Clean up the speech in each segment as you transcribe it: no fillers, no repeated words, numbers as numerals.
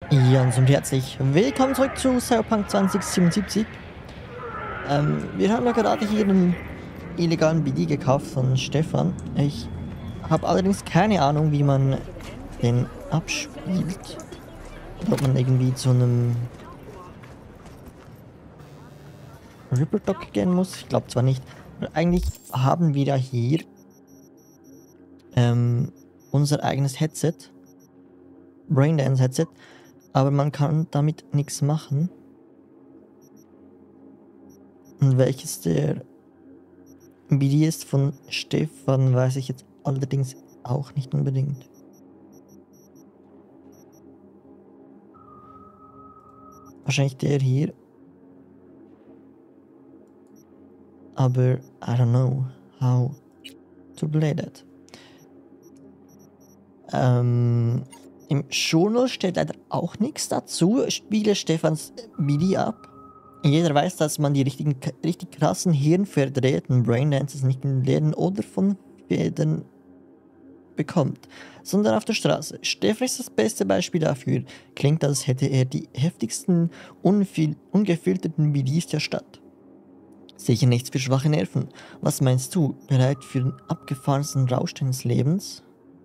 Ja, und somit herzlich willkommen zurück zu Cyberpunk 2077. Wir haben ja gerade hier einen illegalen BD gekauft von Stefan. Ich habe allerdings keine Ahnung, wie man den abspielt. Oder ob man irgendwie zu einem Ripple-Dock gehen muss. Ich glaube zwar nicht. Weil eigentlich haben wir ja hier unser eigenes Headset. Braindance-Headset. Aber man kann damit nichts machen. Und welches der BD ist von Stefan, weiß ich jetzt allerdings auch nicht unbedingt. Wahrscheinlich der hier. Aber I don't know how to play that. Im Journal steht leider auch nichts dazu. Spiele Stefans BD ab. Jeder weiß, dass man die richtig krassen hirnverdrehten Braindances nicht in Läden oder von Federn bekommt, sondern auf der Straße. Stefan ist das beste Beispiel dafür. Klingt, als hätte er die heftigsten, ungefilterten BDs der Stadt. Sicher nichts für schwache Nerven. Was meinst du? Bereit für den abgefahrensten Rausch deines Lebens?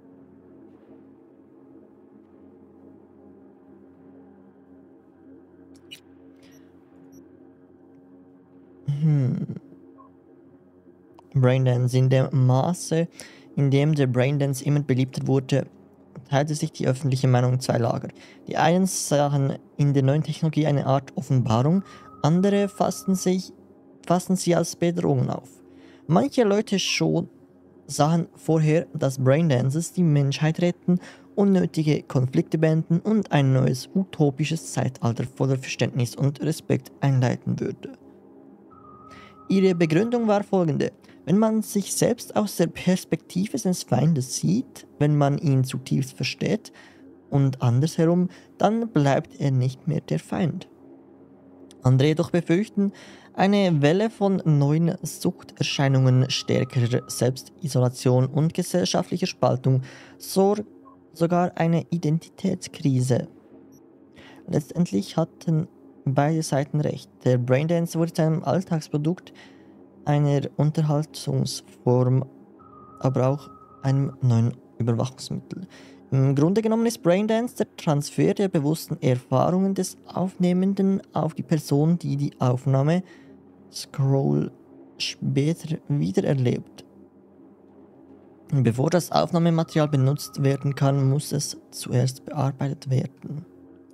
Braindance. In dem Maße, in dem der Braindance immer beliebter wurde, teilte sich die öffentliche Meinung in zwei Lager. Die einen sahen in der neuen Technologie eine Art Offenbarung, andere fassten sie als Bedrohung auf. Manche Leute schon sahen vorher, dass Braindances die Menschheit retten, unnötige Konflikte beenden und ein neues utopisches Zeitalter voller Verständnis und Respekt einleiten würde. Ihre Begründung war folgende: Wenn man sich selbst aus der Perspektive seines Feindes sieht, wenn man ihn zutiefst versteht und andersherum, dann bleibt er nicht mehr der Feind. Andere jedoch befürchten eine Welle von neuen Suchterscheinungen, stärkerer Selbstisolation und gesellschaftlicher Spaltung, sogar eine Identitätskrise. Letztendlich hatten beide Seiten recht. Der Braindance wurde zu einem Alltagsprodukt, einer Unterhaltungsform, aber auch einem neuen Überwachungsmittel. Im Grunde genommen ist Braindance der Transfer der bewussten Erfahrungen des Aufnehmenden auf die Person, die die Aufnahme Scroll später wiedererlebt. Bevor das Aufnahmematerial benutzt werden kann, muss es zuerst bearbeitet werden.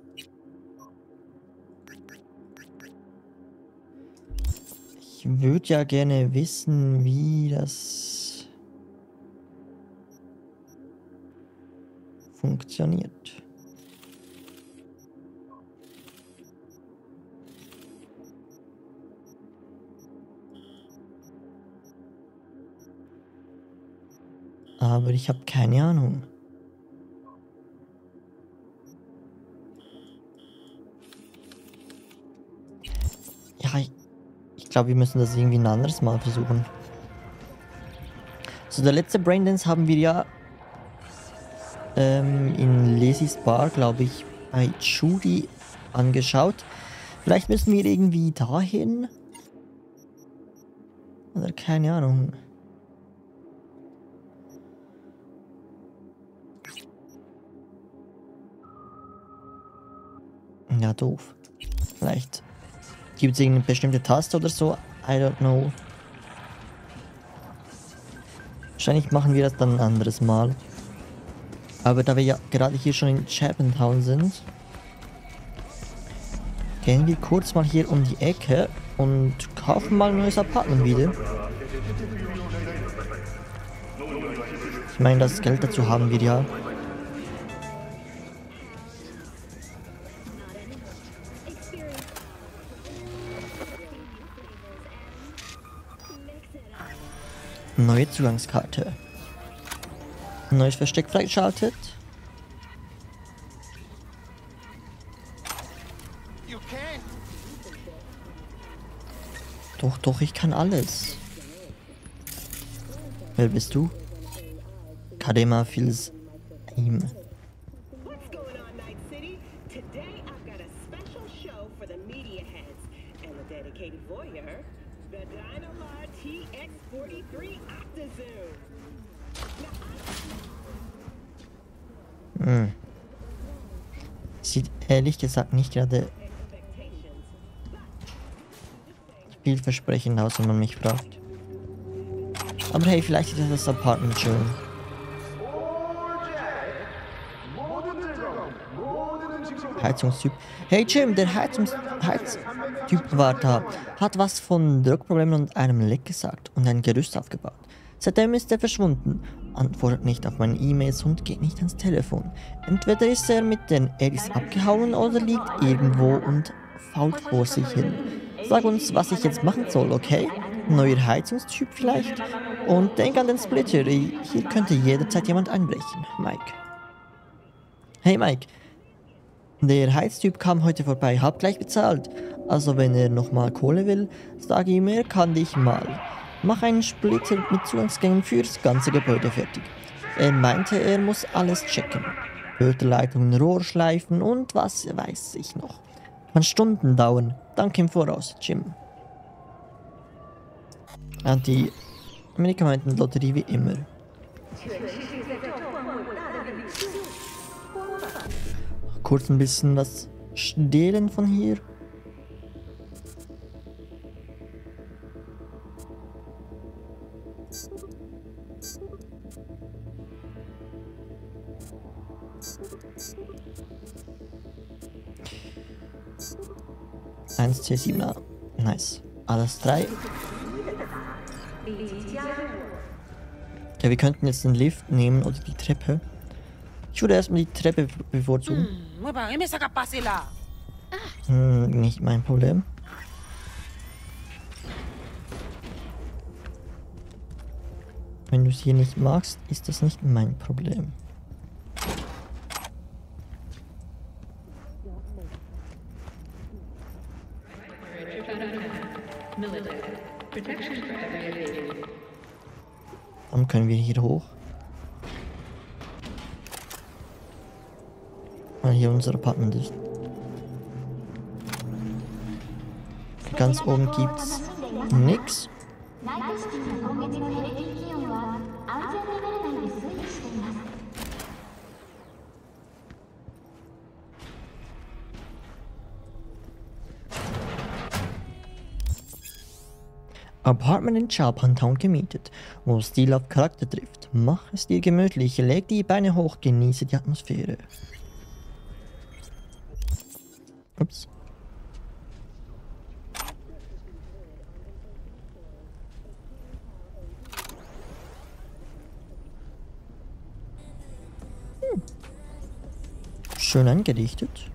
Ich würde ja gerne wissen, wie das funktioniert. Aber ich habe keine Ahnung. Ja, ich glaube, wir müssen das irgendwie ein anderes Mal versuchen. So, der letzte Braindance haben wir ja in Lesis Bar, glaube ich, bei Judy angeschaut. Vielleicht müssen wir irgendwie dahin. Oder keine Ahnung. Ja, doof. Vielleicht gibt es irgendeine bestimmte Taste oder so. I don't know. Wahrscheinlich machen wir das dann ein anderes Mal. Aber da wir ja gerade hier schon in Japantown sind, gehen wir kurz mal hier um die Ecke und kaufen mal ein neues Apartment wieder. Ich meine, das Geld dazu haben wir ja. Neue Zugangskarte. Neues Versteck freigeschaltet. Doch, ich kann alles. Wer bist du? Kadema feels aim. Today I've got a special show for the media heads and the dedicated voyeur, the Dynalog TX43 Octazoom. Sieht ehrlich gesagt nicht gerade vielversprechend aus, wenn man mich fragt. Aber hey, vielleicht ist das Apartment schön. Heizungstyp. Hey Jim, der Heiztyp war da. Hat was von Druckproblemen und einem Leck gesagt und ein Gerüst aufgebaut. Seitdem ist er verschwunden, antwortet nicht auf meine E-Mails und geht nicht ans Telefon. Entweder ist er mit den Eggs abgehauen oder liegt irgendwo und fault vor sich hin. Sag uns, was ich jetzt machen soll, okay? Neuer Heizungstyp vielleicht? Und denk an den Splitter, hier könnte jederzeit jemand einbrechen. Mike. Hey Mike. Der Heiztyp kam heute vorbei, hab gleich bezahlt. Also wenn er nochmal Kohle will, sag ihm, er kann dich mal. Mach einen Splitter mit Zugangsgängen fürs ganze Gebäude fertig. Er meinte, er muss alles checken. Filterleitungen, Rohrschleifen und was weiß ich noch. Kann Stunden dauern. Danke im Voraus, Jim. Und die Medikamentenlotterie wie immer. Kurz ein bisschen was stehlen von hier. Eins C7A. Nice. Alles 3. Ja, wir könnten jetzt den Lift nehmen oder die Treppe. Ich würde erstmal die Treppe bevorzugen. Nicht mein Problem. Wenn du es hier nicht magst, ist das nicht mein Problem. Dann können wir hier hoch. Weil hier unser Apartment ist. Ganz oben gibt's nix. Apartment in Japantown gemietet, wo Stil auf Charakter trifft. Mach es dir gemütlich, leg die Beine hoch, genieße die Atmosphäre. Ups. Schön eingerichtet.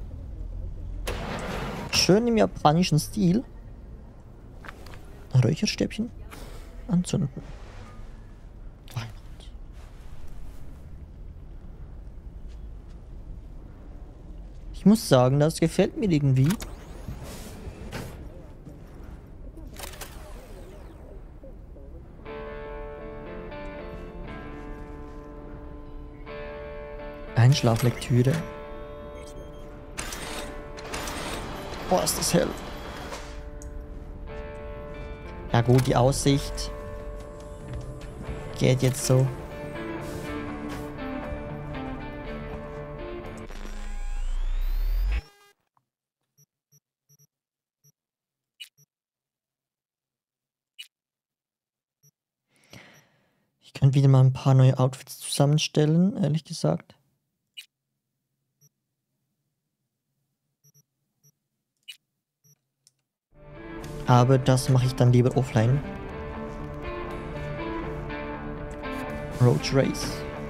Schön im japanischen Stil. Räucherstäbchen anzünden. Weihnacht. Ich muss sagen, das gefällt mir irgendwie. Einschlaflektüre. Oh, ist das hell. Ja gut, die Aussicht geht jetzt so. Ich könnte wieder mal ein paar neue Outfits zusammenstellen, ehrlich gesagt. Aber das mache ich dann lieber offline. Road Race.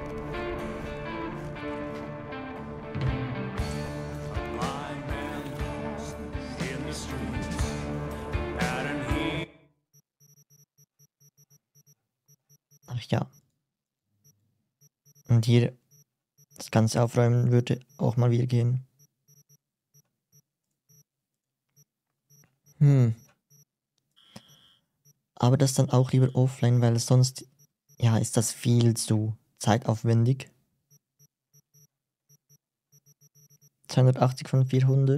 Ach ja. Und hier das Ganze aufräumen würde auch mal wieder gehen. Aber das dann auch lieber offline, weil sonst, ja, ist das viel zu zeitaufwendig. 280 von 400.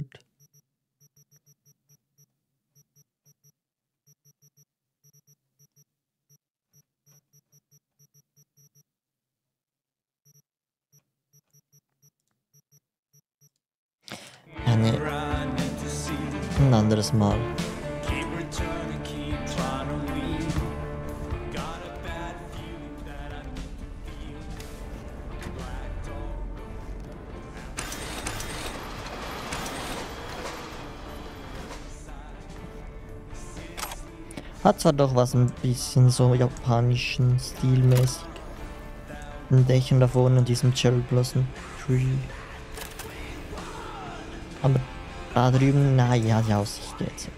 Ja, nee. Ein anderes Mal. Hat zwar doch was ein bisschen so japanischen Stilmäßig. Ein Dächern da vorne und diesem Cherry Blossom Tree. Aber da drüben, naja, die Aussicht jetzt.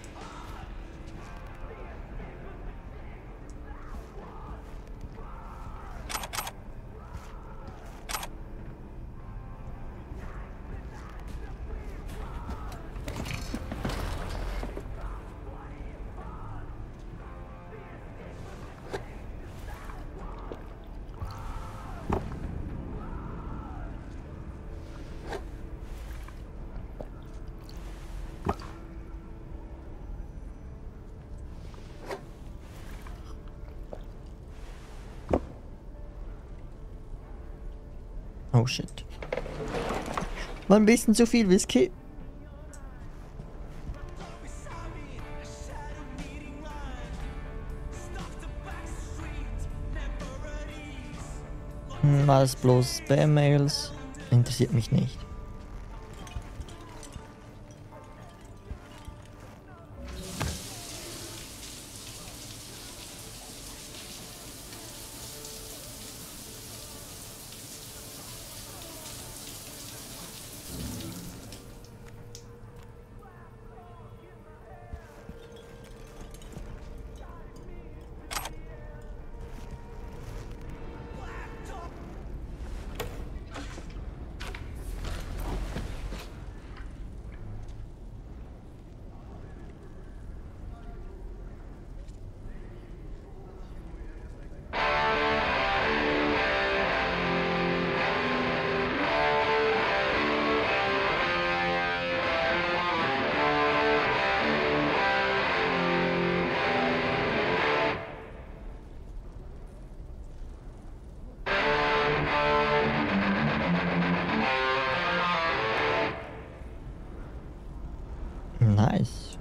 Oh shit. War ein bisschen zu viel Whisky. Alles bloß Spam-Mails. Interessiert mich nicht. Nice.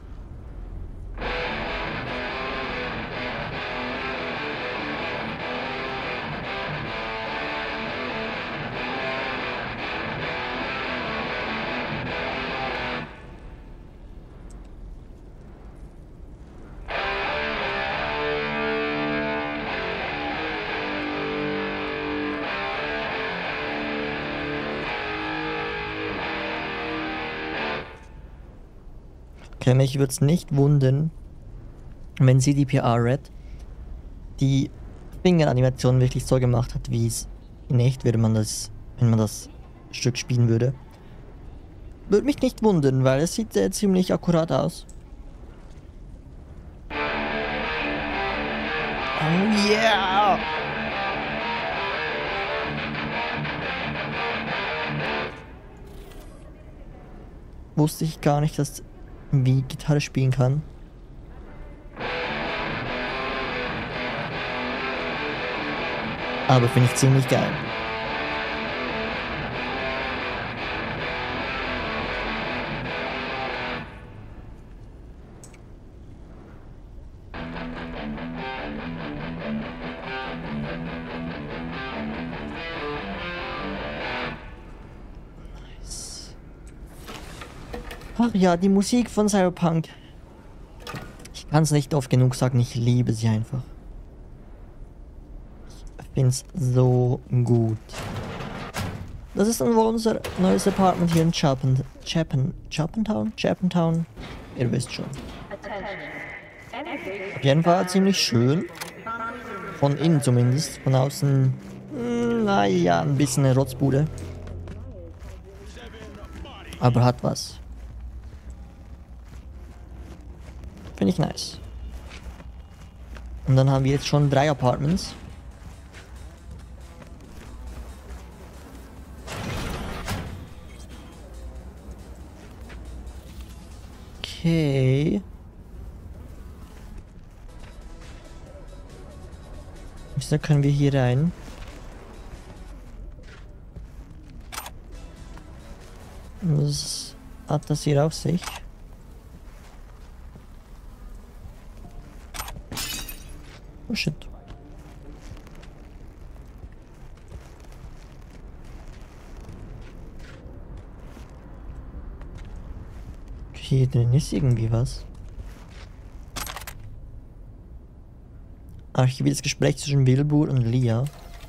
Okay, mich würde es nicht wundern, wenn CDPR Red die Fingeranimation wirklich so gemacht hat, wie es in echt wäre, wenn man das Stück spielen würde. Würde mich nicht wundern, weil es sieht ziemlich akkurat aus. Oh yeah! Wusste ich gar nicht, dass wie Gitarre spielen kann. Aber finde ich ziemlich geil. Ach ja, die Musik von Cyberpunk. Ich kann es nicht oft genug sagen, ich liebe sie einfach. Ich finde es so gut. Das ist dann wohl unser neues Apartment hier in Chappentown? Ihr wisst schon. Auf jeden Fall ziemlich schön. Von innen zumindest. Von außen, naja, ein bisschen eine Rotzbude. Aber hat was. Finde ich nice. Und dann haben wir jetzt schon 3 Apartments. Okay. Wieso können wir hier rein? Was hat das hier auf sich? Oh shit. Hier drin ist irgendwie was. Archiviertes Gespräch zwischen Wilbur und Lia.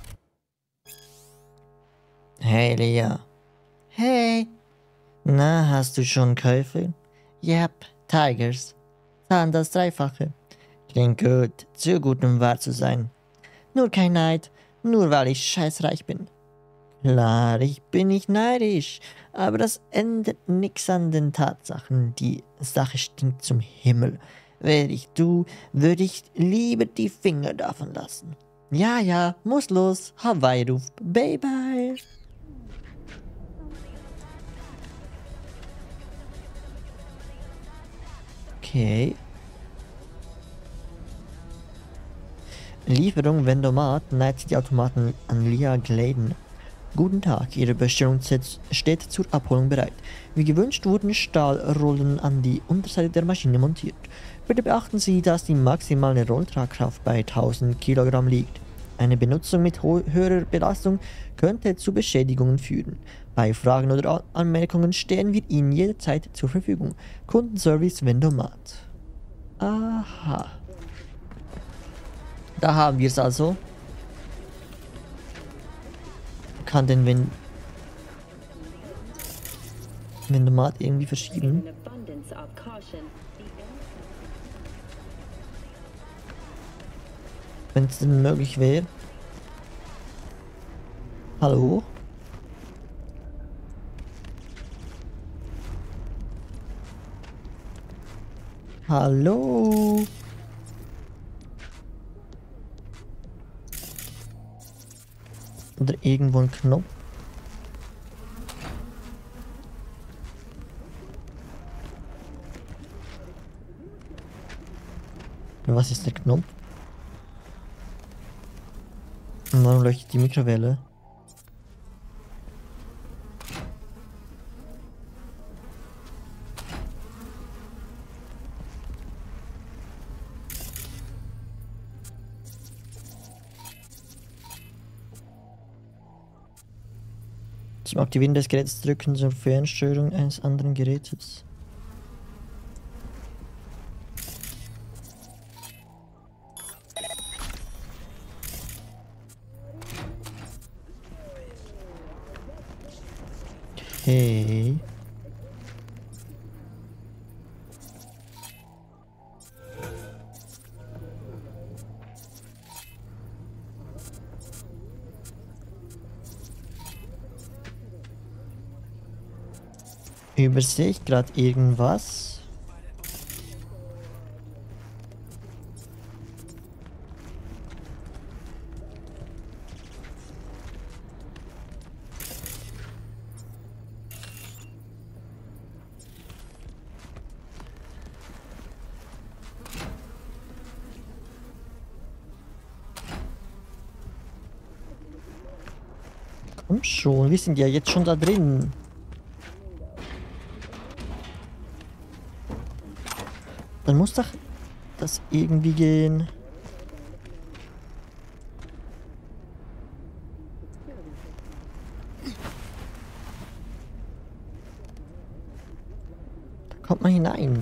Hey Lia. Hey. Na, hast du schon Käufe? Yep, Tigers. Zahlen das Dreifache. Klingt gut, zu gut, um wahr zu sein. Nur kein Neid, nur weil ich scheißreich bin. Klar, ich bin nicht neidisch, aber das ändert nix an den Tatsachen. Die Sache stinkt zum Himmel. Wäre ich du, würde ich lieber die Finger davon lassen. Ja, ja, muss los. Hawaii ruft. Bye, bye. Okay. Lieferung Vendomat neigt die Automaten an Lia Gladen. Guten Tag, Ihre Bestellung steht zur Abholung bereit. Wie gewünscht wurden Stahlrollen an die Unterseite der Maschine montiert. Bitte beachten Sie, dass die maximale Rolltragkraft bei 1000 Kilogramm liegt. Eine Benutzung mit höherer Belastung könnte zu Beschädigungen führen. Bei Fragen oder Anmerkungen stehen wir Ihnen jederzeit zur Verfügung. Kundenservice Vendomat. Aha. Da haben wir es also. Kann den Vendomat irgendwie verschieben. Wenn es denn möglich wäre. Hallo? Hallo? Oder irgendwo ein Knopf? Was ist der Knopf? Und warum leuchtet die Mikrowelle? Zum Aktivieren des Geräts drücken zur Fernsteuerung eines anderen Gerätes. Okay. Übersehe ich gerade irgendwas? Komm schon, wir sind ja jetzt schon da drin. Dann muss doch das irgendwie gehen. Da kommt man hinein.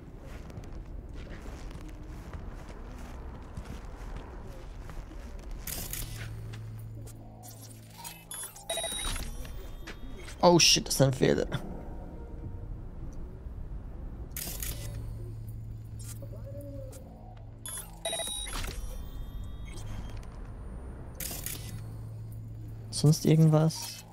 Oh shit, das ist ein Fehler. Sonst irgendwas?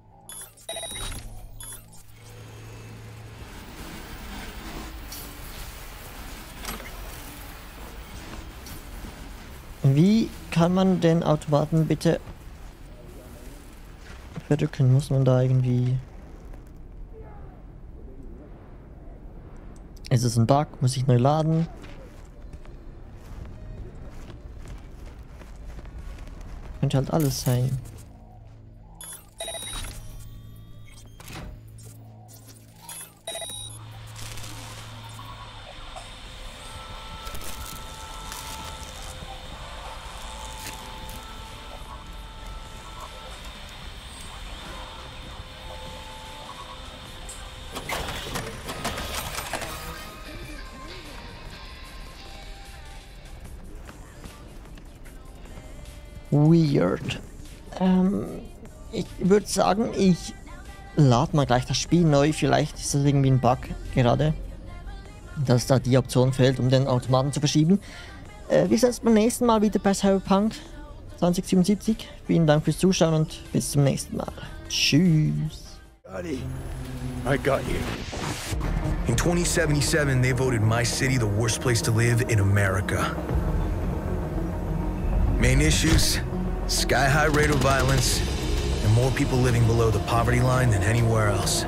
Wie kann man den Automaten bitte verrücken? Muss man da irgendwie... Ist es ein Bug? Muss ich neu laden? Könnte halt alles sein. Weird. Ich würde sagen, ich lade mal gleich das Spiel neu. Vielleicht ist das irgendwie ein Bug gerade, dass da die Option fehlt, um den Automaten zu verschieben. Wir sehen uns beim nächsten Mal wieder bei Cyberpunk 2077. Vielen Dank fürs Zuschauen und bis zum nächsten Mal. Tschüss. I got you. In 2077, they voted my city the worst place to live in America. Main issues, sky-high rate of violence, and more people living below the poverty line than anywhere else.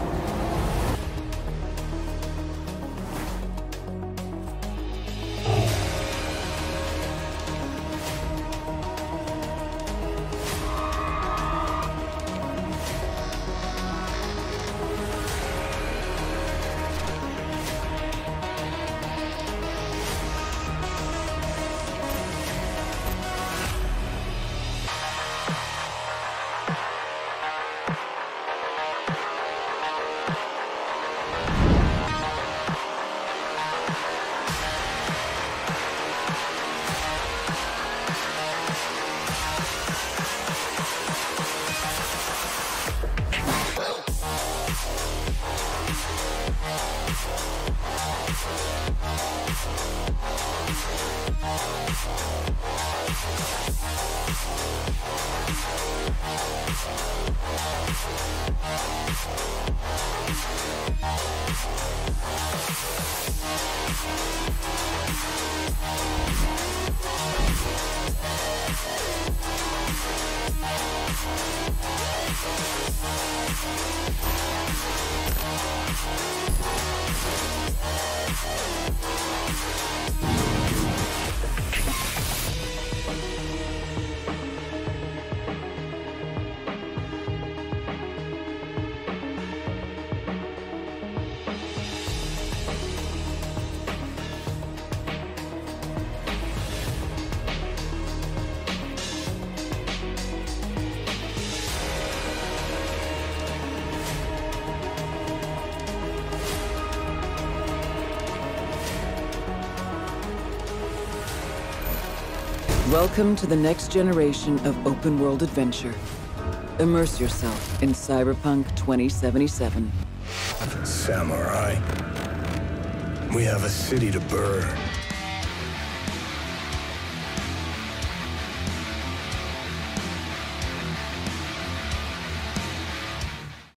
Welcome to the next generation of open-world adventure. Immerse yourself in Cyberpunk 2077. Samurai. We have a city to burn.